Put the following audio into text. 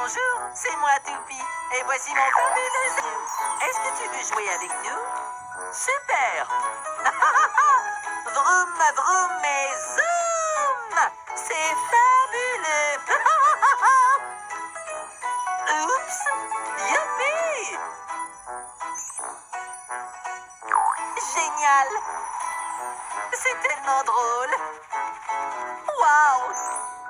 Bonjour, c'est moi Toupie. Et voici mon fabuleux zoo. Est-ce que tu veux jouer avec nous? Super. Vroom, vroom et zoom. C'est fabuleux. Oups. Youpi. Génial. C'est tellement drôle. Waouh.